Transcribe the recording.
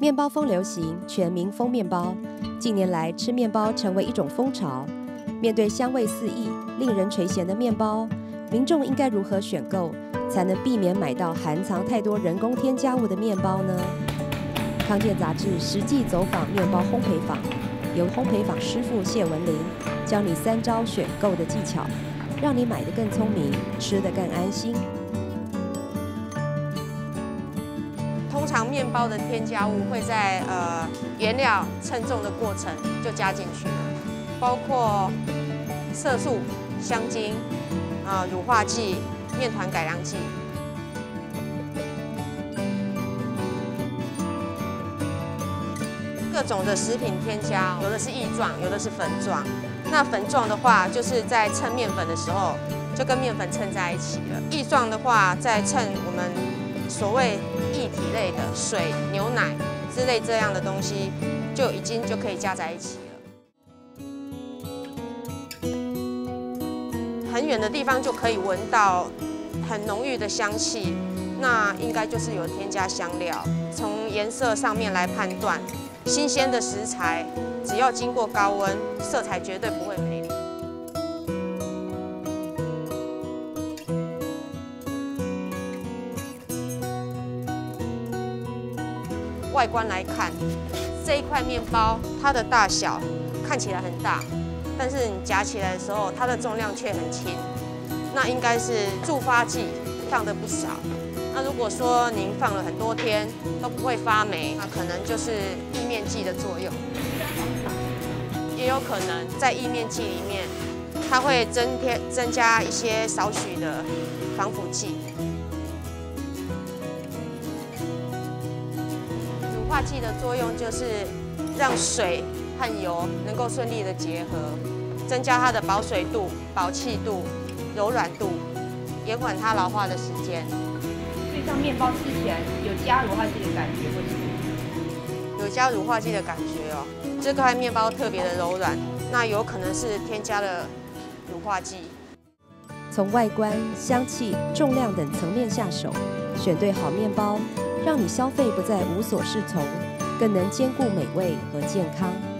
面包风流行，全民封面包。近年来，吃面包成为一种风潮。面对香味四溢、令人垂涎的面包，民众应该如何选购，才能避免买到含藏太多人工添加物的面包呢？康健杂志实际走访面包烘焙坊，由烘焙坊师傅谢文玲教你3招选购的技巧，让你买得更聪明，吃得更安心。 通常面包的添加物会在原料称重的过程就加进去了，包括色素、香精、乳化剂、面团改良剂。各种的食品添加，有的是液状，有的是粉状。那粉状的话，就是在称面粉的时候，就跟面粉称在一起了。液状的话，在称我们所谓液体类的水、牛奶之类这样的东西，就可以加在一起了。很远的地方就可以闻到很浓郁的香气，那应该就是有添加香料。从颜色上面来判断，新鲜的食材只要经过高温，色彩绝对不会美丽。外观来看，这一块面包它的大小看起来很大，但是你夹起来的时候，它的重量却很轻。那应该是助发剂放的不少。那如果说您放了很多天都不会发霉，那可能就是意面剂的作用。也有可能在意面剂里面，它会增加一些少许的防腐剂。乳化剂的作用就是让水和油能够顺利的结合，增加它的保水度、保气度、柔软度，延缓它老化的时间。 所以像面包吃起来有加乳化剂的感觉，会是有加乳化剂的感觉哦。这块面包特别的柔软，那有可能是添加了乳化剂。 从外观、香气、重量等层面下手，选对好面包，让你消费不再无所适从，更能兼顾美味和健康。